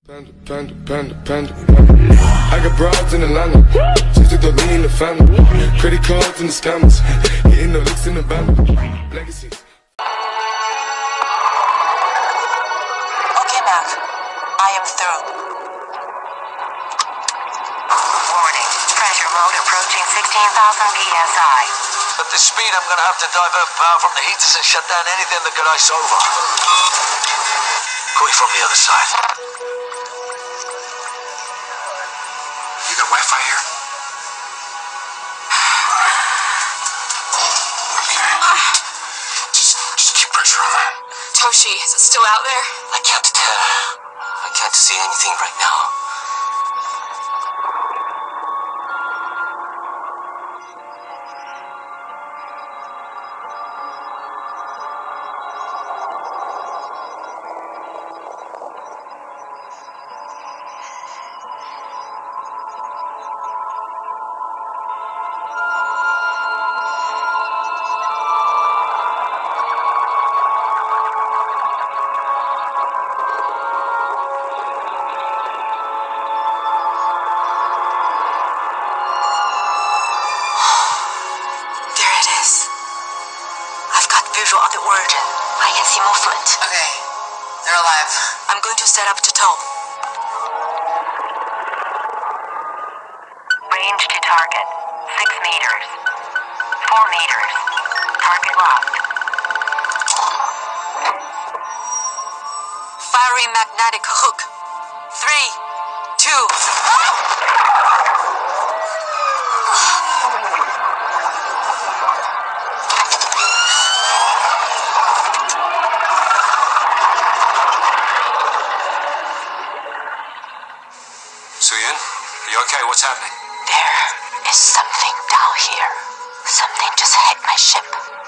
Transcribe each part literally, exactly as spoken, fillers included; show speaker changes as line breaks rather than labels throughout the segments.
Panda, panda, panda, panda. I got broads in Atlanta, just to the lean in the family. Credit cards and the scammers, hitting the licks in the band. Legacies.
Okay, Mac. I am through. Warning. Pressure mode approaching sixteen thousand P S I.
At this speed, I'm gonna have to divert power from the heaters and shut down anything that could ice over. Coming from the other side.
You got Wi-Fi here? Okay. Just, just keep pressure on that.
Toshi, is it still out there?
I can't tell. I can't see anything right now.
Visual of the origin. I can see movement.
Okay. They're alive.
I'm going to set up to tow. Range to target. Six meters. Four meters. Target locked. Firing magnetic hook. Three. Two.
Suyin, are you okay? What's happening?
There is something down here. Something just hit my ship.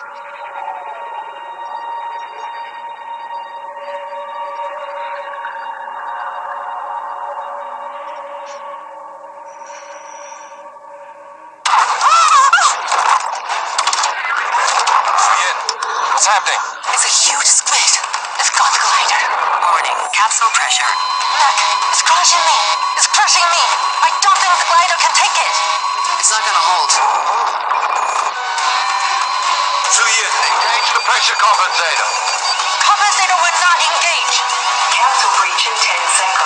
Suyin, what's happening?
It's a huge squid. It's got the glider. Warning, capsule pressure. Look, it's crushing me. It's crushing me. I don't think the glider can take it.
It's not gonna hold.
Suyin, engage the pressure compensator.
Compensator will not engage. Capsule breach in ten seconds.